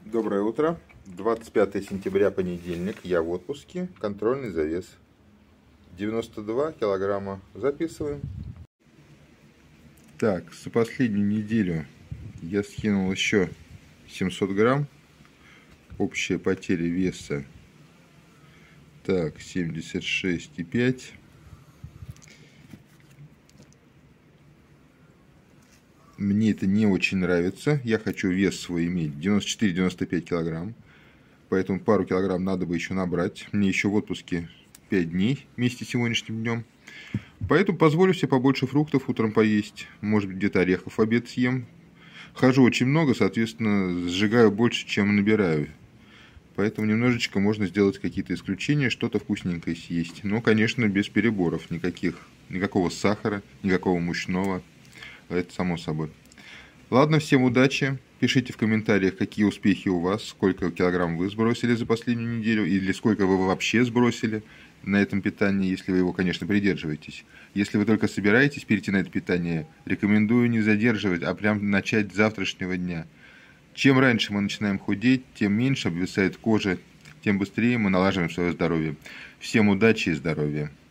Доброе утро. 25 сентября, понедельник. Я в отпуске. Контрольный завес. 92 килограмма. Записываем. Так, за последнюю неделю я скинул еще 700 грамм. Общая потеря веса. Так, 76,5. Мне это не очень нравится. Я хочу вес свой иметь 94-95 килограмм. Поэтому пару килограмм надо бы еще набрать. Мне еще в отпуске 5 дней вместе с сегодняшним днем. Поэтому позволю себе побольше фруктов утром поесть. Может быть, где-то орехов в обед съем. Хожу очень много, соответственно, сжигаю больше, чем набираю. Поэтому немножечко можно сделать какие-то исключения, что-то вкусненькое съесть. Но, конечно, без переборов. Никакого сахара, никакого мучного. Это само собой. Ладно, всем удачи. Пишите в комментариях, какие успехи у вас, сколько килограмм вы сбросили за последнюю неделю, или сколько вы вообще сбросили на этом питании, если вы его, конечно, придерживаетесь. Если вы только собираетесь перейти на это питание, рекомендую не задерживать, а прям начать с завтрашнего дня. Чем раньше мы начинаем худеть, тем меньше обвисает кожа, тем быстрее мы налаживаем свое здоровье. Всем удачи и здоровья!